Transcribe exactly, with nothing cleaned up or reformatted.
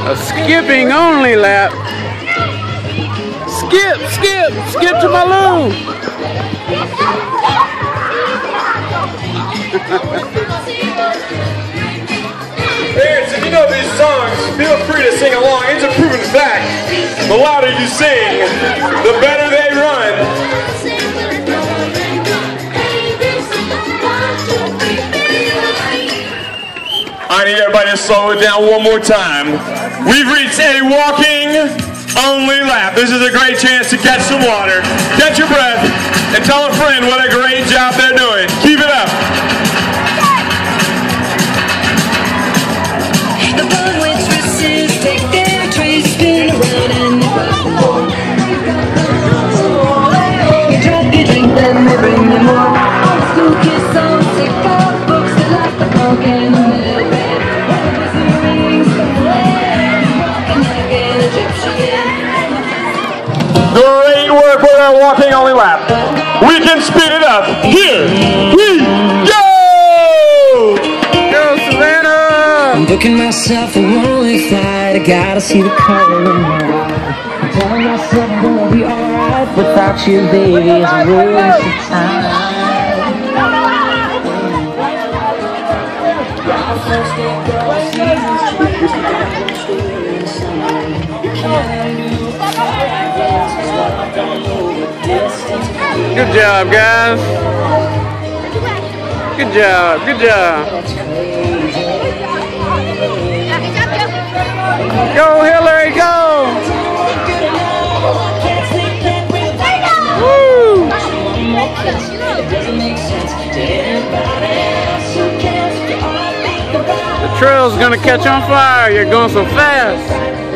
A skipping only lap. Skip, skip, skip to my loo. Parents, if you know these songs, feel free to sing along. It's a proven fact. The louder you sing, the better they run. I need everybody to slow it down one more time. We've reached a walking only lap. This is a great chance to catch some water, catch your breath, and tell a friend what a great job they're doing. Keep it up. The one with twists take their trays, spin around and you drink, you drink, then they bring you more. Old kiss songs, take out books that like the funk and the middle bed. Great work with our walking only lap. We can speed it up. Here we go! Go, Savannah! I'm booking myself a rolling flight. I gotta see the color in my eye. I'm telling myself I'm gonna be alright without you, baby. It's a waste of time. Good job, guys. Good job, good job. Go, Hillary, go! Woo! The trail's gonna catch on fire. You're going so fast.